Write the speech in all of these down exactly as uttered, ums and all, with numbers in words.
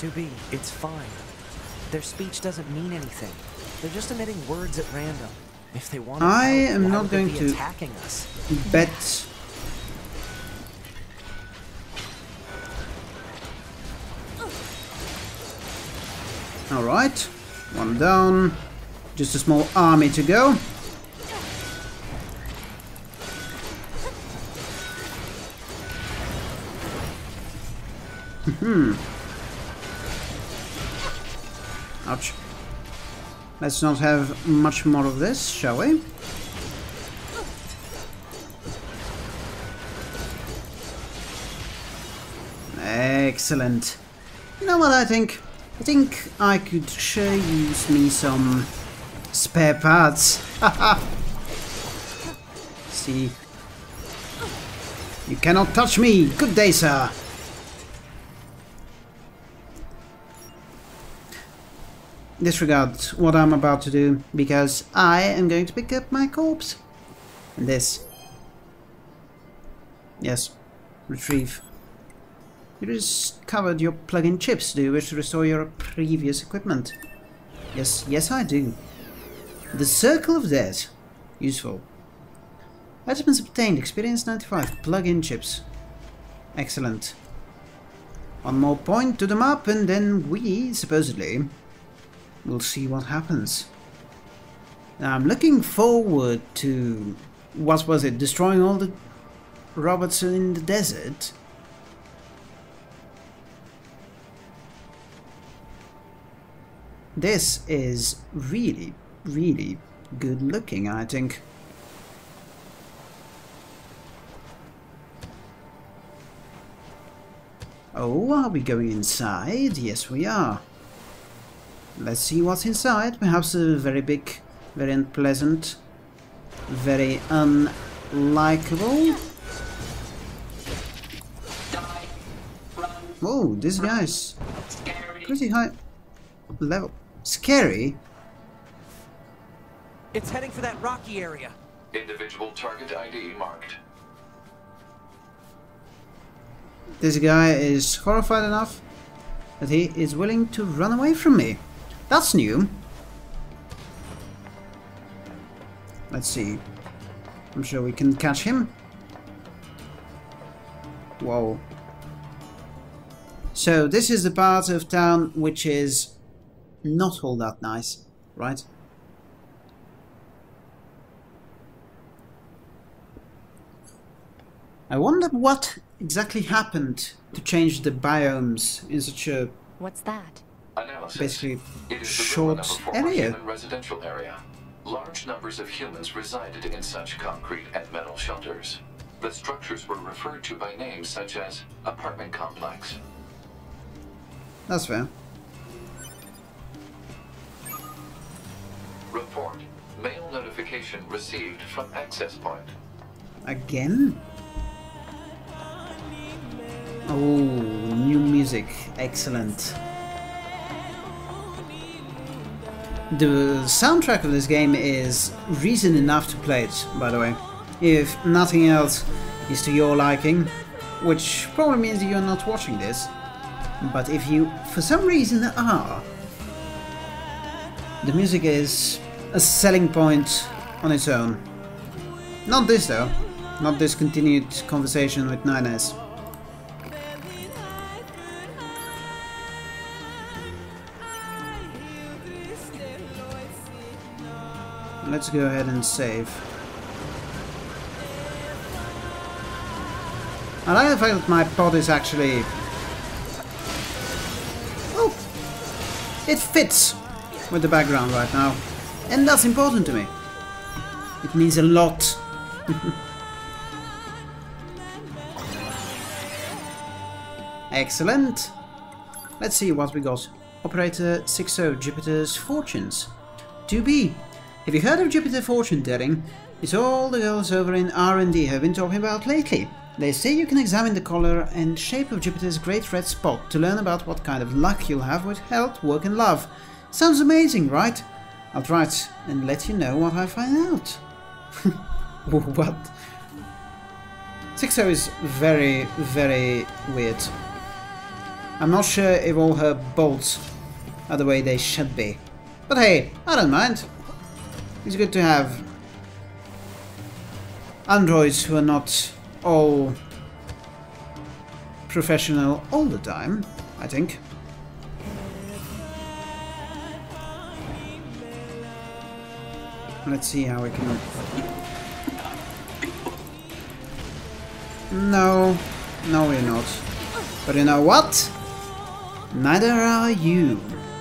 two B, it's fine. Their speech doesn't mean anything. They're just emitting words at random. If they want to I help, am why not would they going be to attacking us? bet. Alright, one down. Just a small army to go. Hmm. Ouch. Let's not have much more of this, shall we? Excellent. You know what I think? I think I could sure use me some spare parts. Haha. See. You cannot touch me! Good day, sir! Disregard what I'm about to do, because I am going to pick up my corpse. And this. Yes. Retrieve. You discovered your plug-in chips. Do you wish to restore your previous equipment? Yes, yes I do. The Circle of Death. Useful. Items obtained. Experience ninety-five. Plug-in chips. Excellent. One more point to the map and then we, supposedly, will see what happens. Now, I'm looking forward to... what was it? Destroying all the robots in the desert? This is really, really good looking, I think. Oh, are we going inside? Yes, we are. Let's see what's inside. Perhaps a very big, very unpleasant, very unlikable. Oh, this guy's pretty high level. Scary? It's heading for that rocky area. Individual target I D marked. This guy is horrified enough that he is willing to run away from me. That's new. Let's see. I'm sure we can catch him. Whoa. So this is the part of town which is not all that nice, right? I wonder what exactly happened to change the biomes in such a What's that? Analysis. basically It is short the ruin of a former area. human residential area. Large numbers of humans resided in such concrete and metal shelters. The structures were referred to by names such as apartment complex. That's fair. Report. Mail notification received from access point. Again? Oh, new music. Excellent. The soundtrack of this game is reason enough to play it, by the way. If nothing else is to your liking, which probably means that you're not watching this. But if you, for some reason, are, the music is a selling point on its own. Not this though. Not this continued conversation with nine S. Let's go ahead and save. I like the fact that my pod is actually... oh! It fits with the background right now. And that's important to me. It means a lot. Excellent. Let's see what we got. Operator sixty, Jupiter's Fortunes. two B. Have you heard of Jupiter fortune telling? It's all the girls over in R and D have been talking about lately. They say you can examine the color and shape of Jupiter's great red spot to learn about what kind of luck you'll have with health, work and love. Sounds amazing, right? I'll try it and let you know what I find out. What? sixty is very, very weird. I'm not sure if all her bolts are the way they should be. But hey, I don't mind. It's good to have androids who are not all professional all the time, I think. Let's see how we can... No, no we're not. But you know what? Neither are you.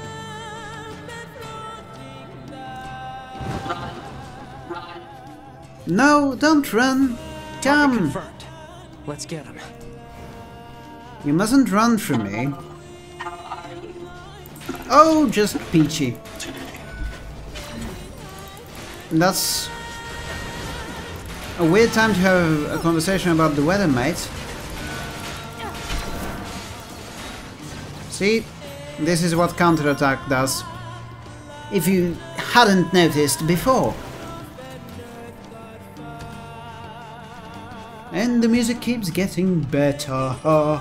No, don't run. Come. Confirmed. Let's get him. You mustn't run from me. Oh, just peachy. That's a weird time to have a conversation about the weather, mate. See, this is what counterattack does. If you hadn't noticed before. And the music keeps getting better.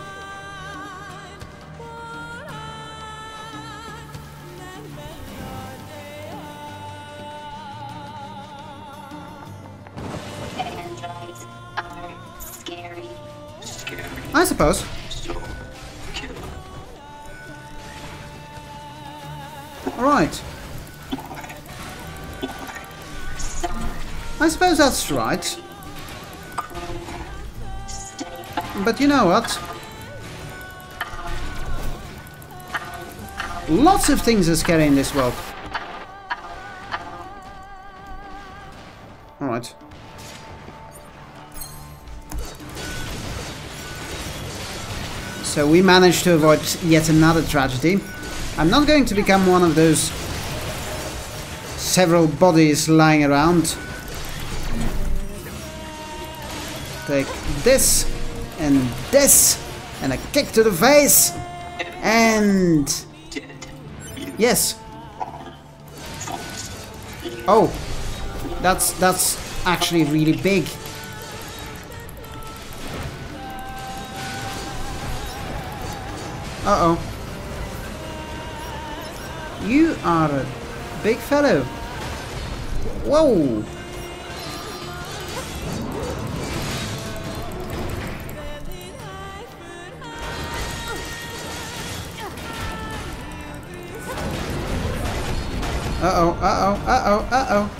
Androids are scary. Scary. I suppose. So killer. Alright. I suppose that's right. But you know what? Lots of things are scary in this world. Alright. So we managed to avoid yet another tragedy. I'm not going to become one of those several bodies lying around. Take this and this and a kick to the face and yes. Oh, that's that's actually really big. Uh oh. You are a big fellow. Whoa. Uh-oh, uh-oh, uh-oh, uh-oh.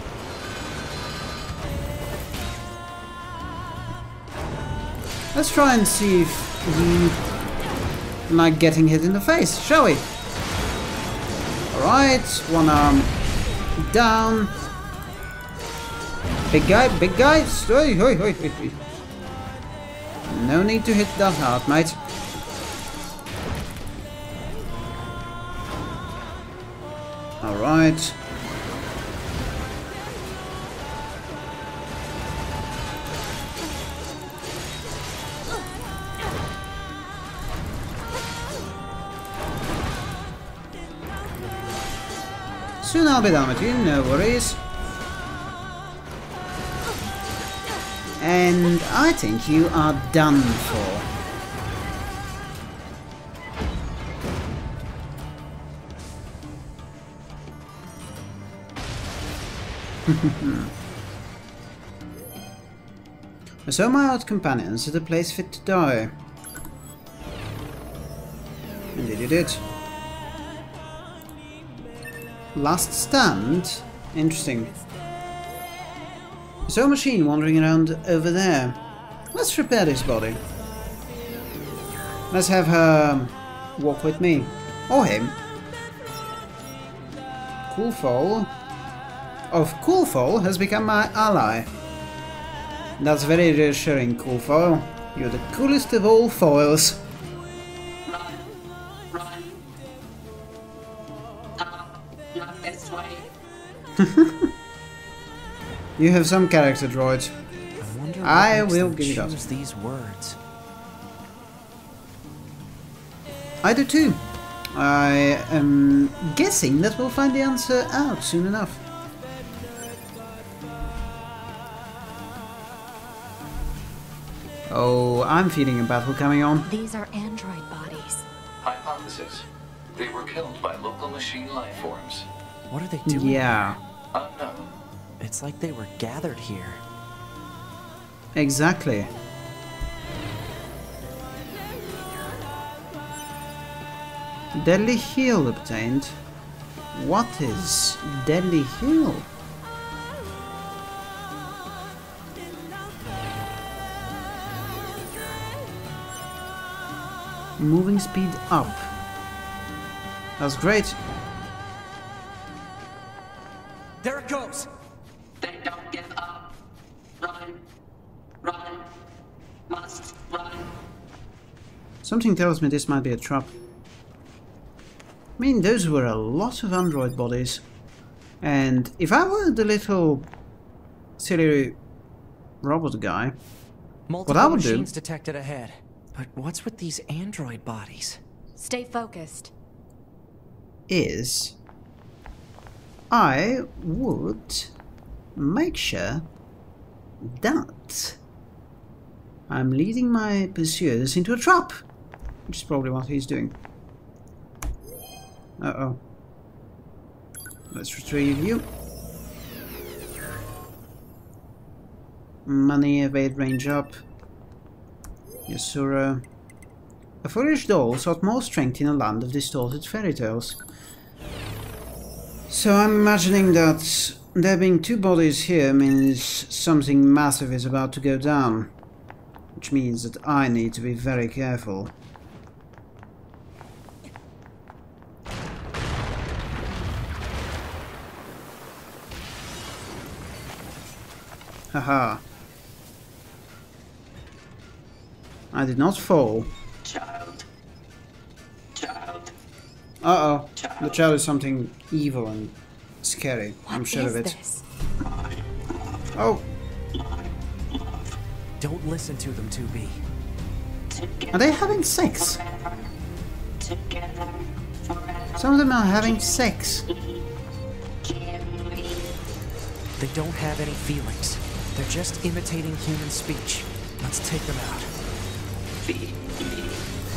Let's try and see if you like getting hit in the face, shall we? Alright, one arm down. Big guy, big guy. Oi, oi, oi, oi, oi. No need to hit that hard, mate. Alright. Soon I'll be done with you, no worries. And I think you are done for. So my odd companions at a place fit to die. Indeed you did. Last stand? Interesting. So a machine wandering around over there. Let's repair this body. Let's have her walk with me. Or him. Coolfall. Of Coolfall has become my ally. That's very reassuring, Coolfall. You're the coolest of all foils. Run. Run. Uh, not this way. You have some character, droid. I wonder what I makes will them give it up. choose these words. I do too. I am guessing that we'll find the answer out soon enough. Oh, I'm feeling a battle coming on. These are android bodies. Hypothesis. They were killed by local machine life forms. What are they doing? Yeah, Unknown. It's like they were gathered here. exactly. Deadly Heal obtained. What is Deadly Heal? Moving speed up. That's great. There it goes! They don't give up. Run. Run. Must run. Something tells me this might be a trap. I mean, those were a lot of android bodies. And if I were the little silly robot guy, Multiple what I would do machines detected ahead. But what's with these android bodies? Stay focused. is I would make sure that I'm leading my pursuers into a trap, which is probably what he's doing. Uh-oh. Let's retrieve you. Money, evade, range up. Yasura. A foolish doll sought more strength in a land of distorted fairy tales. So I'm imagining that there being two bodies here means something massive is about to go down. Which means that I need to be very careful. Haha. I did not fall. Child. Child. Uh-oh. The child is something evil and scary. I'm What sure is of it. this? Oh, Don't listen to them, two B. Together are they having sex? forever. Together forever. Some of them are having sex. Can we? They don't have any feelings. They're just imitating human speech. Let's take them out. Feed me.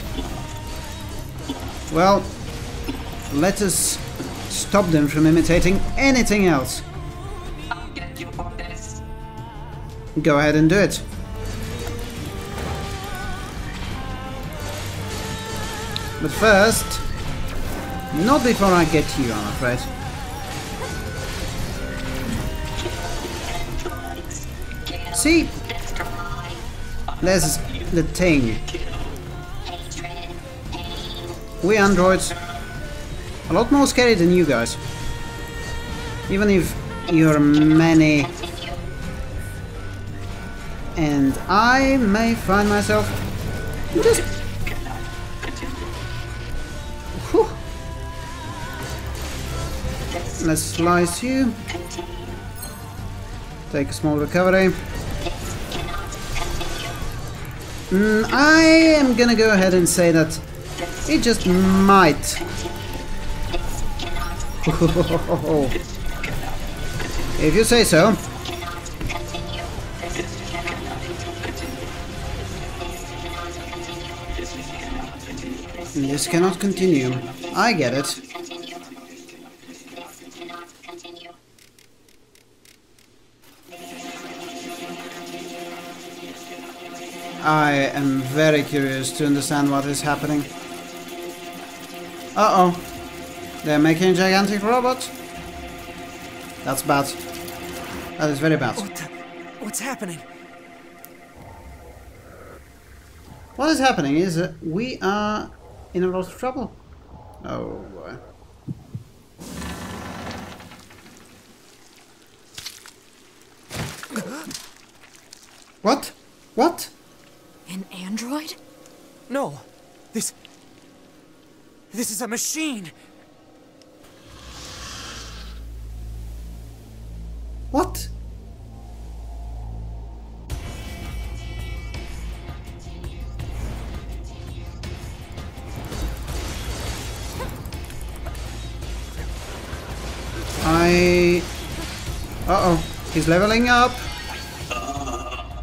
Well, let us stop them from imitating anything else. I'll get you for this. Go ahead and do it. But first, not before I get you, I'm afraid. Androids. Kill. See, Destroy. there's the thing. Hatred. Pain. We androids, a lot more scary than you guys. Even if you're many, Continue. and I may find myself just. Whew. This Let's slice you. continue. Take a small recovery. This cannot continue. Mm, I am gonna go ahead and say that This it just might. continue. This cannot If you say so. cannot continue. This cannot continue. This cannot continue. This cannot continue. I get it. Continue. This cannot continue. I am very curious to understand what is happening. Uh-oh. They're making a gigantic robot. That's bad. That is very bad. What the, what's happening? What is happening is that we are in a lot of trouble. Oh boy. What? What? An android? No. This... This is a machine. What? I... Uh-oh. He's leveling up.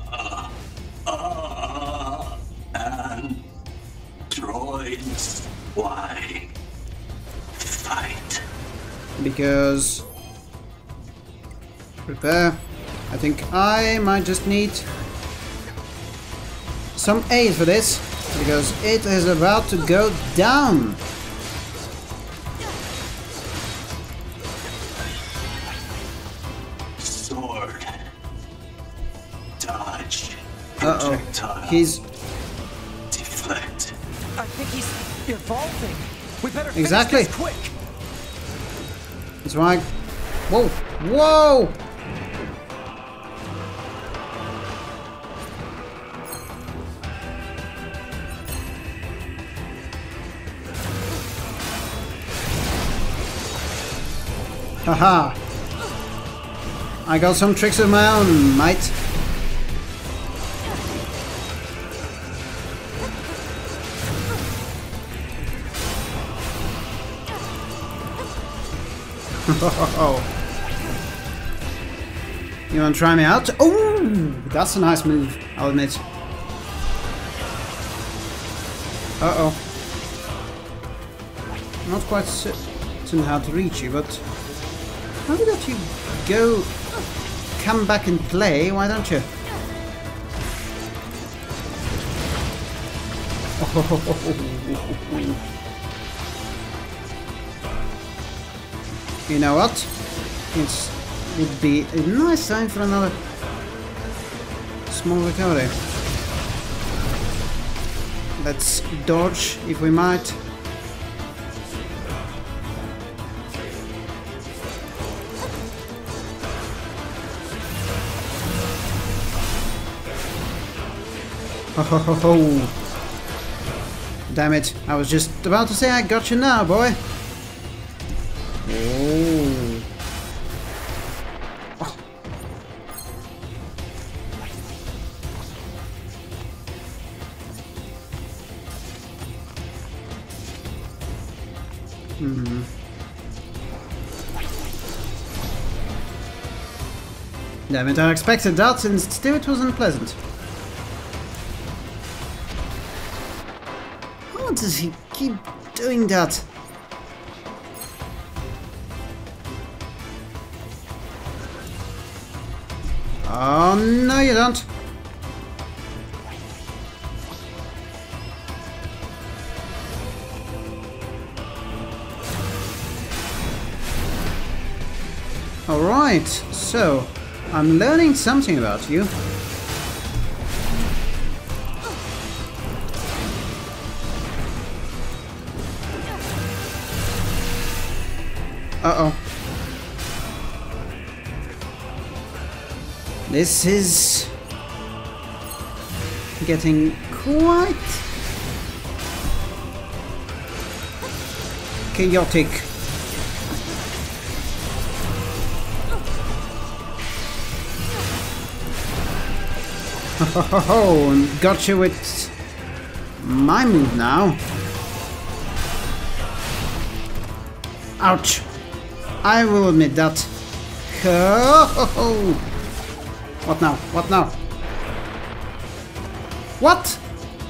Droids. Why fight? Because... Prepare. I think I might just need some aid for this, because it is about to go down. Sword. Dodge. Uh-oh. Projectile. He's... Deflect. I think he's evolving. We better Exactly. finish this quick. That's why... Whoa! Whoa! Haha! I got some tricks of my own, mate. You wanna try me out? Oh, that's a nice move, I'll admit. Uh-oh. Not quite certain how to reach you, but how about you go, come back and play, why don't you? Oh. You know what? It's, it'd be a nice time for another small recovery. Let's dodge if we might. Ho ho ho ho! Damn it, I was just about to say I got you now, boy! Oh. Oh. Hmm. Damn it, I expected that and still it was unpleasant. How does he keep doing that? Oh, no you don't. Alright, so I'm learning something about you. Uh-oh. This is getting quite chaotic. Oh, and got you with my move now. Ouch. I will admit that. Oh, what now? What now? What?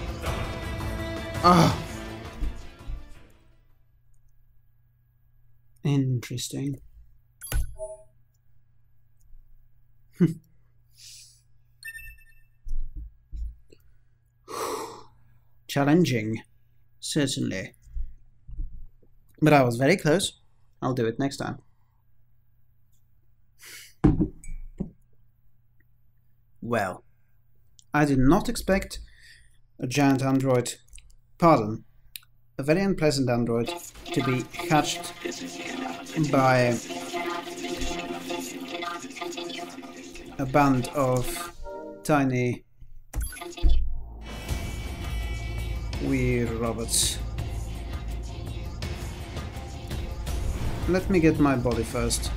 Ah. Interesting. Challenging, certainly. But I was very close. I'll do it next time. Well, I did not expect a giant android, pardon, a very unpleasant android, to be hatched by a band of tiny weird robots. Let me get my body first.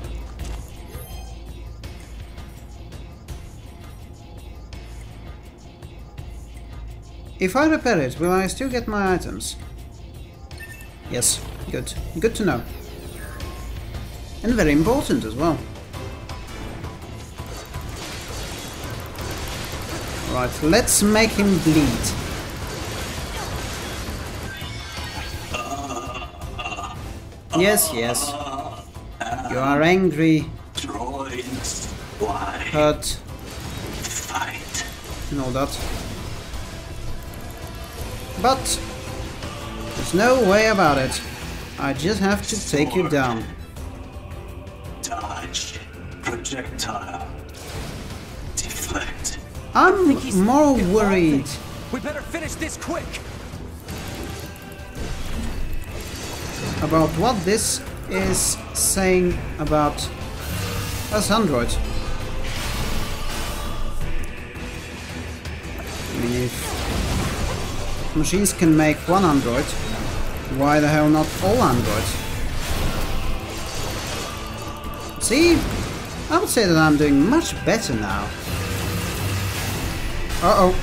If I repair it, will I still get my items? Yes, good. Good to know. And very important as well. Right, let's make him bleed. Yes, yes. You are angry, Droids, why hurt, fight? and all that. But there's no way about it. I just have to take you down. Dodge, projectile, deflect. I'm He's more evolving. worried We better finish this quick. about what this is saying about us androids. I mean, if machines can make one android, why the hell not all androids? See, I would say that I'm doing much better now. Uh-oh.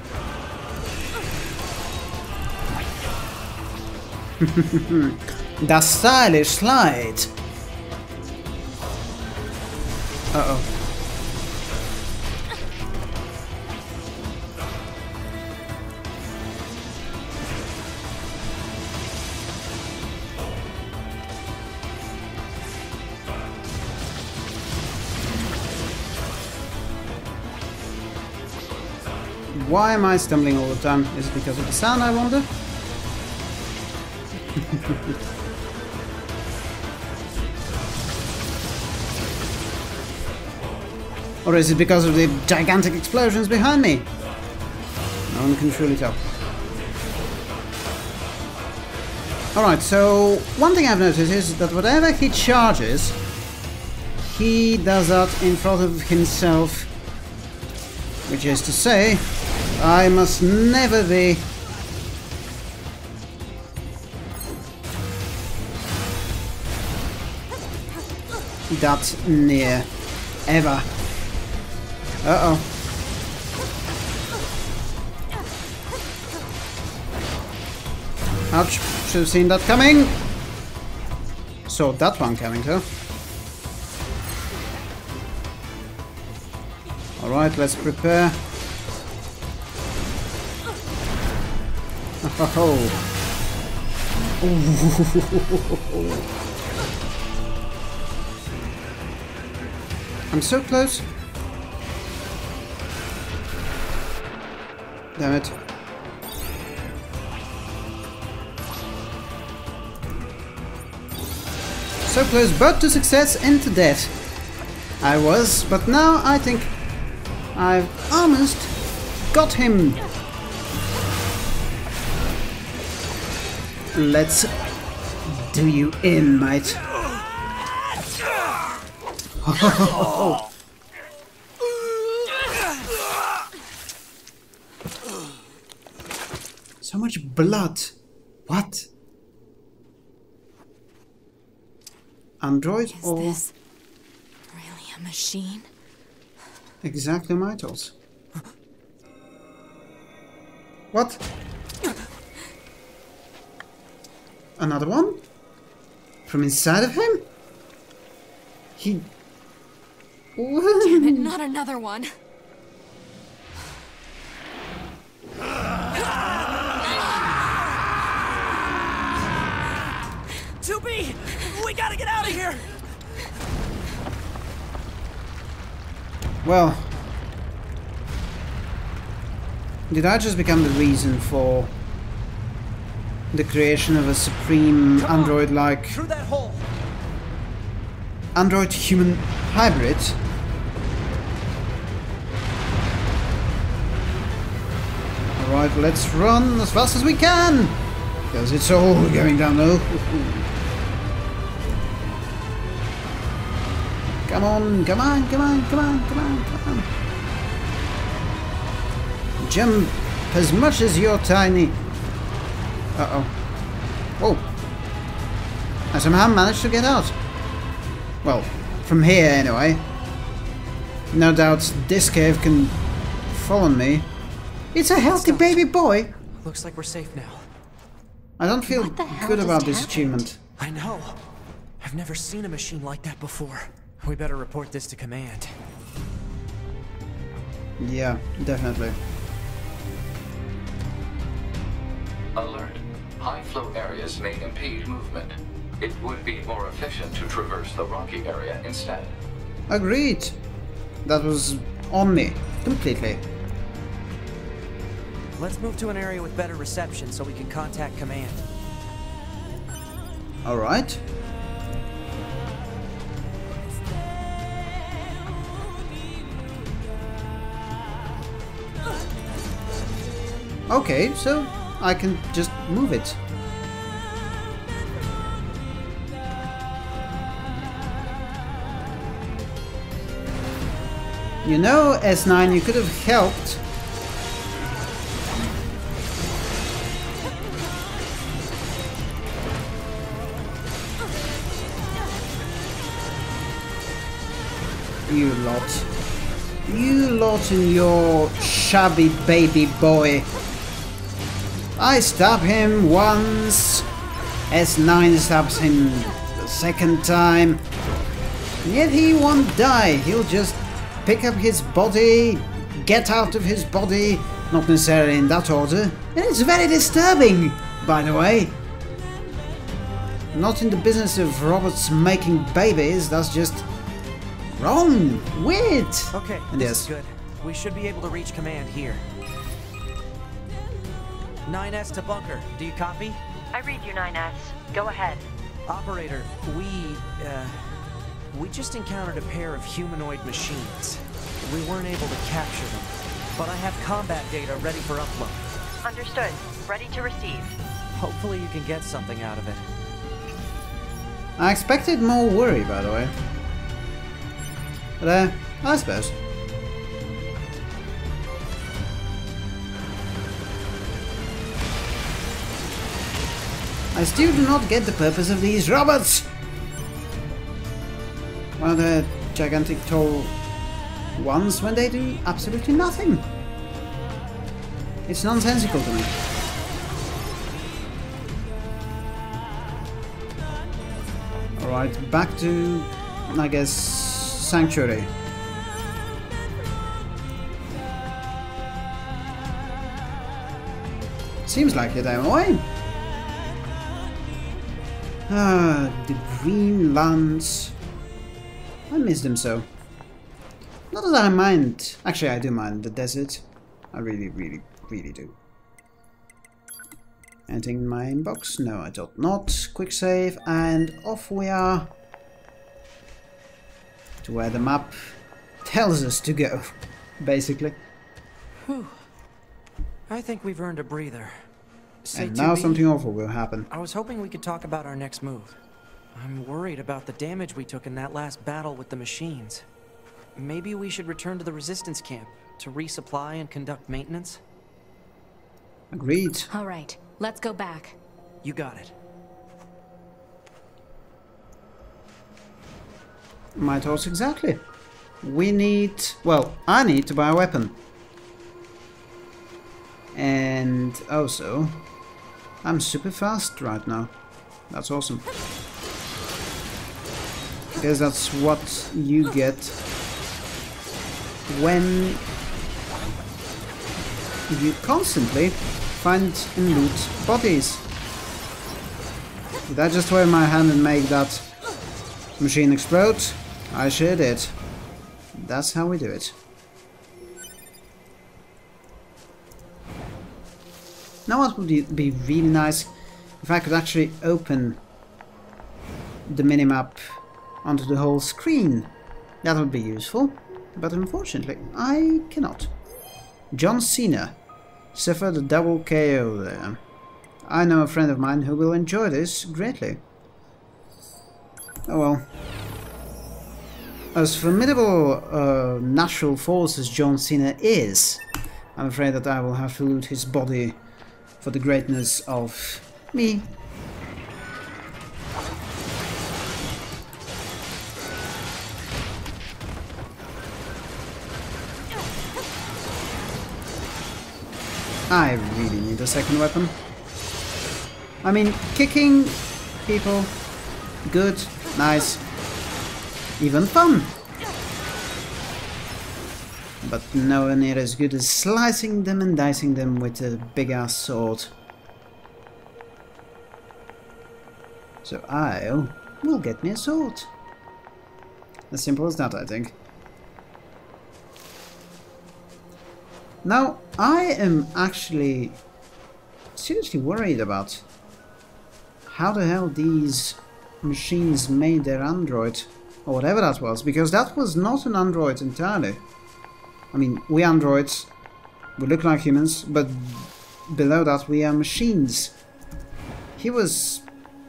The stylish slide. Uh-oh. Why am I stumbling all the time? Is it because of the sound, I wonder? Or is it because of the gigantic explosions behind me? No one can truly tell. Alright, so one thing I've noticed is that whatever he charges, he does that in front of himself. Which is to say, I must never be that near. Ever. Uh-oh. Ouch. Should have seen that coming. Saw that one coming, though. Alright, let's prepare. Oh. I'm so close. Damn it. So close, but to success and to death. I was, but now I think I've almost got him. Let's do you in, mate. So much blood. What? Android Is or this really a machine? exactly my thoughts? What? Another one? From inside of him? He... Damn it, not another one. two B! We gotta get out of here! Well... Did I just become the reason for the creation of a supreme android-like... Through that hole! android-human hybrid? Alright, let's run as fast as we can! Because it's all going downhill. Come on, come on, come on, come on, come on, come on. Jump as much as you're tiny. Uh-oh. Whoa. I somehow managed to get out. Well, from here anyway. No doubt this cave can follow me. It's a healthy baby boy. Looks like we're safe now. I don't feel What the hell good just about this happened? achievement. I know. I've never seen a machine like that before. We better report this to command. Yeah, definitely. Alert. High flow areas may impede movement. It would be more efficient to traverse the rocky area instead. Agreed. That was on me, completely. Let's move to an area with better reception so we can contact command. Alright. Okay, so I can just move it. You know, S nine, you could have helped. You lot. You lot and your shabby baby boy. I stab him once. S nine stabs him the second time. And yet he won't die. He'll just pick up his body, get out of his body, not necessarily in that order. And it's very disturbing, by the way. Not in the business of robots making babies, that's just wrong, weird. Okay, and this yes. is good. We should be able to reach command here. nine S to bunker. Do you copy? I read you, nine S. Go ahead. Operator, we, uh... we just encountered a pair of humanoid machines. We weren't able to capture them, but I have combat data ready for upload. Understood. Ready to receive. Hopefully you can get something out of it. I expected more worry, by the way. But, uh, I suppose. I still do not get the purpose of these robots! One of the gigantic tall ones when they do absolutely nothing. It's nonsensical to me. Alright, back to, I guess, Sanctuary. Seems like it anyway. Ah, the green lands. I miss them so. Not that I mind. Actually, I do mind the desert. I really, really, really do. Anything in my inbox? No, I thought not. Quick save, and off we are. To where the map tells us to go, basically. Whew. I think we've earned a breather. Say And to now me, something awful will happen. I was hoping we could talk about our next move. I'm worried about the damage we took in that last battle with the machines. Maybe we should return to the resistance camp to resupply and conduct maintenance? Agreed. All right, let's go back. You got it. My thoughts exactly. We need... well, I need to buy a weapon. And also, I'm super fast right now. That's awesome. Because that's what you get when you constantly find and loot bodies. Did I just wave my hand and make that machine explode? I sure did. That's how we do it. Now what would be really nice if I could actually open the minimap onto the whole screen. That would be useful, but unfortunately I cannot. John Cena suffered a double K O there. I know a friend of mine who will enjoy this greatly. Oh well. As formidable uh, natural force as John Cena is, I'm afraid that I will have to loot his body for the greatness of me. I really need a second weapon. I mean, kicking people, good, nice, even fun. But nowhere near as good as slicing them and dicing them with a big ass sword. So I'll will get me a sword. As simple as that, I think. Now, I am actually seriously worried about how the hell these machines made their android, or whatever that was, because that was not an android entirely. I mean, we androids, we look like humans, but below that we are machines. He was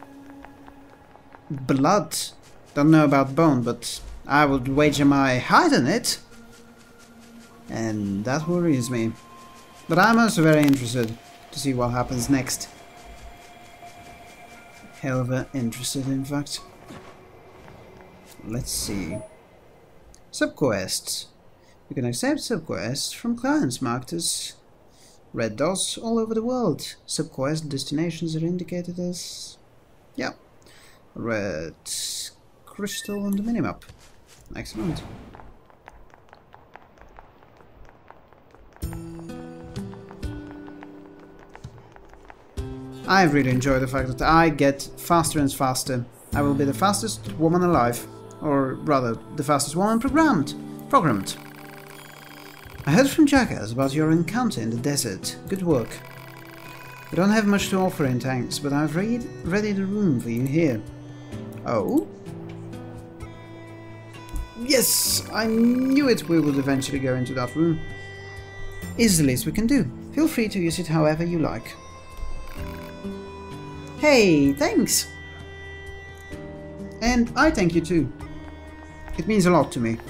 blood. Don't know about bone, but I would wager my height on it. And that worries me. But I'm also very interested to see what happens next. Hell of a interested, in fact. Let's see. Subquests. You can accept subquests from clients marked as red dots all over the world. Subquest destinations are indicated as... yeah. Red crystal on the minimap. Excellent. I really enjoy the fact that I get faster and faster. I will be the fastest woman alive. Or rather, the fastest woman programmed. Programmed. I heard from Jackass about your encounter in the desert. Good work. I don't have much to offer in thanks, but I've read, readied a room for you here. Oh? Yes! I knew it we would eventually go into that room. It's the least we can do. Feel free to use it however you like. Hey, thanks! And I thank you too. It means a lot to me.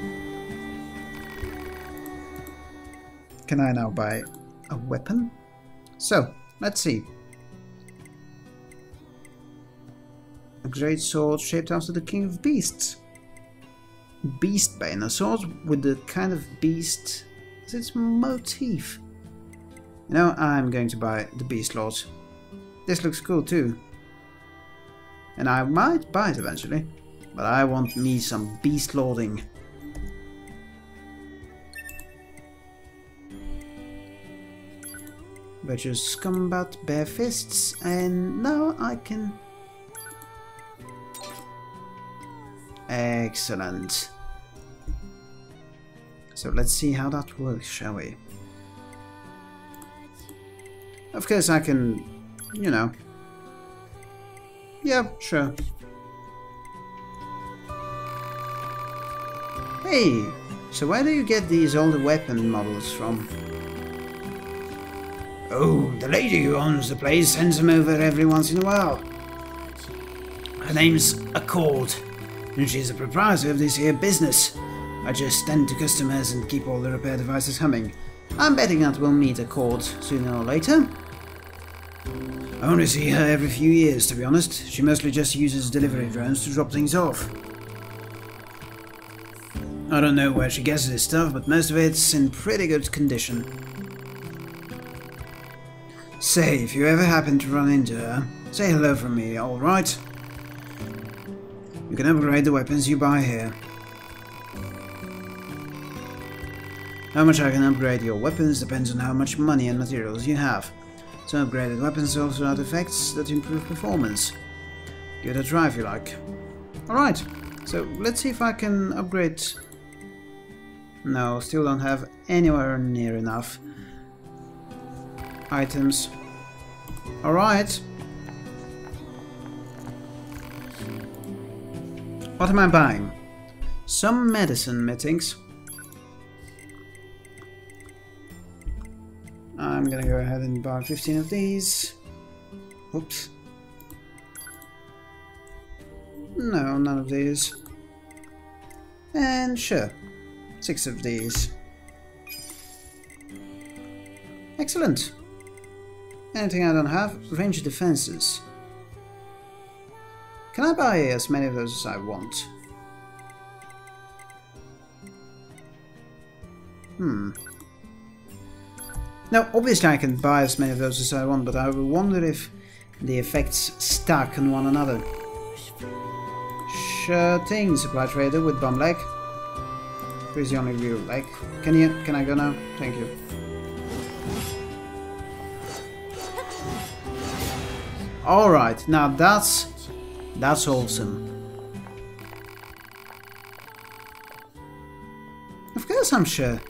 Can I now buy a weapon? So, let's see. A great sword shaped after the King of Beasts. Beastbane, a sword with the kind of beast as its motif. You know, I'm going to buy the Beast Lord. This looks cool too. And I might buy it eventually. But I want me some beast lording. Virtuous combat, bare fists, and now I can... Excellent. So let's see how that works, shall we? Of course I can, you know... Yeah, sure. Hey, so where do you get these older weapon models from? Oh, the lady who owns the place sends them over every once in a while. Her name's Accord, and she's the proprietor of this here business. I just tend to customers and keep all the repair devices humming. I'm betting that we'll meet Accord sooner or later. I only see her every few years, to be honest. She mostly just uses delivery drones to drop things off. I don't know where she gets this stuff, but most of it's in pretty good condition. Say, if you ever happen to run into her, say hello from me, alright? You can upgrade the weapons you buy here. How much I can upgrade your weapons depends on how much money and materials you have. Some upgraded weapons also add effects that improve performance. Give it a try if you like. Alright, so let's see if I can upgrade... No, still don't have anywhere near enough items. Alright. What am I buying? Some medicine, methinks. I'm gonna go ahead and buy fifteen of these. Oops. No, none of these. And sure. Six of these. Excellent. Anything I don't have? Range defenses. Can I buy as many of those as I want? Hmm. Now, obviously I can buy as many of those as I want, but I wonder if the effects stack on one another. Sure thing, supply trader with bum leg. Where's the only real leg? Can you? Can I go now? Thank you. Alright, now that's That's awesome. Of course I'm sure.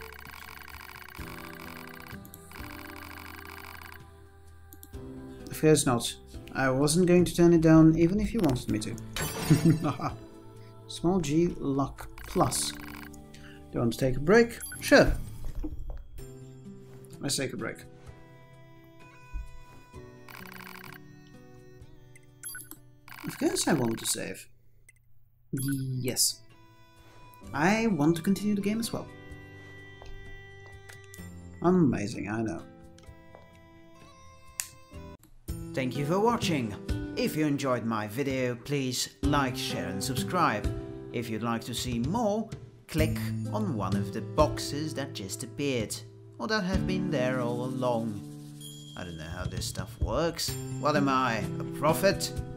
Of course not. I wasn't going to turn it down even if you wanted me to. Small G luck plus. Do you want to take a break? Sure. Let's take a break. Of course I want to save. Yes. I want to continue the game as well. Amazing, I know. Thank you for watching. If you enjoyed my video, please like, share and subscribe. If you'd like to see more, click on one of the boxes that just appeared, or that have been there all along. I don't know how this stuff works. What am I, a prophet?